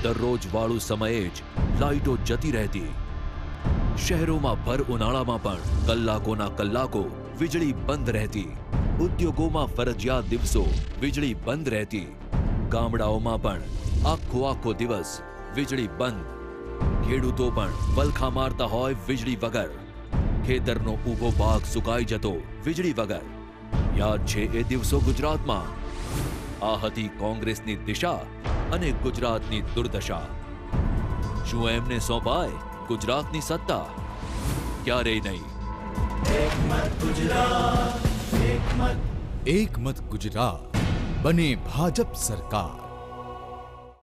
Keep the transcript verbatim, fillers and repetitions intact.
દરરોજ વાળું સમયે જ લાઇટો જતી રહેતી. શહેરોમાં ભર ઉનાળામાં પણ કલાકોના કલાકો વીજળી બંધ રહેતી. ઉદ્યોગોમાં ફરજિયાત દિવસો વીજળી બંધ રહેતી. ગામડાઓમાં પણ આખો આખો દિવસ વીજળી બંધ. ખેડૂતો પણ વલખા મારતા હોય વીજળી વગર. ખેતરનો ઊભો પાક સુકાઈ જતો વીજળી વગર. યાદ છે એ દિવસો ગુજરાતમાં? આ હતી કોંગ્રેસની દિશા અને ગુજરાતની દુર્દશા. શું એમને સોંપાય ગુજરાતની સત્તા? ક્યારેય નહીં. એક મત ગુજરાત, એક મત, એક મત ગુજરાત, બને ભાજપ સરકાર.